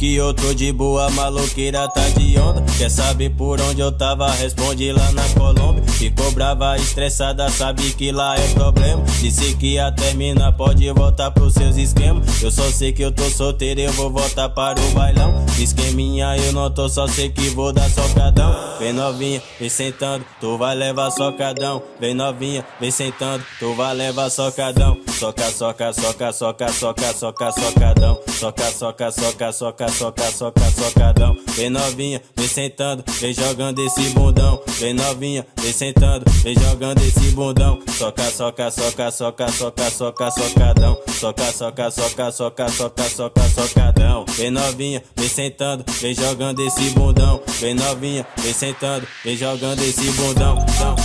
que eu tô de boa, maloqueira tá de onda. Quer saber por onde eu tava? Responde lá na Colômbia. Ficou brava, estressada, sabe que lá é problema. Disse que ia terminar, pode voltar pros seus esquemas. Eu só sei que eu tô solteiro, eu vou voltar para o bailão. Esqueminha eu não tô, só sei que vou dar socadão. Vem novinha, vem sentando, tu vai levar socadão. Vem novinha, vem sentando, tu vai levar socadão. Soca, soca, soca, soca, soca, soca, socadão. Soca, soca, soca, soca, soca, soca, socadão. Vem novinha, vem sentando, vem jogando esse bundão. Vem novinha, vem sentando, vem jogando esse bundão. Soca, soca, soca, soca, soca, soca, socadão. Soca, soca, soca, soca, soca, soca, socadão. Vem novinha, vem sentando, vem jogando esse bundão. Vem novinha, vem sentando, vem jogando esse bundão.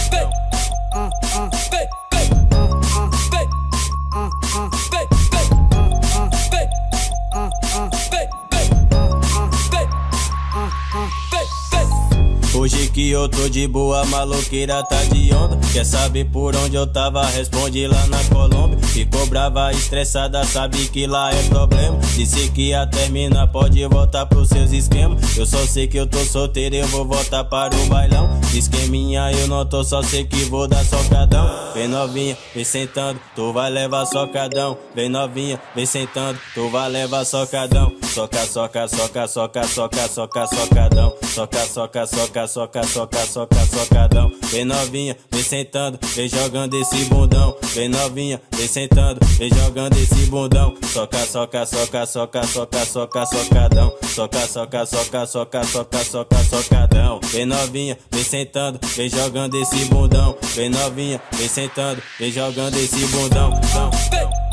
Hoje que eu tô de boa, maloqueira tá de onda. Quer saber por onde eu tava? Responde lá na Colômbia. Ficou brava, estressada, sabe que lá é problema. Disse que ia terminar, pode voltar pros seus esquemas. Eu só sei que eu tô solteiro, eu vou voltar para o bailão. Esqueminha eu não tô, só sei que vou dar socadão. Vem novinha, vem sentando, tu vai levar socadão. Vem novinha, vem sentando, tu vai levar socadão. Soca, soca, soca, soca, soca, soca, socadão. Soca, soca, soca, soca, soca, soca, socadão. Vem novinha, vem sentando, vem jogando esse bundão. Vem novinha, vem sentando, vem jogando esse bundão. Soca, soca, soca, soca, soca, soca, socadão. Soca, soca, soca, soca, soca, soca, socadão. Vem novinha, vem sentando, vem jogando esse bundão. Vem novinha, vem sentando, vem jogando esse bundão.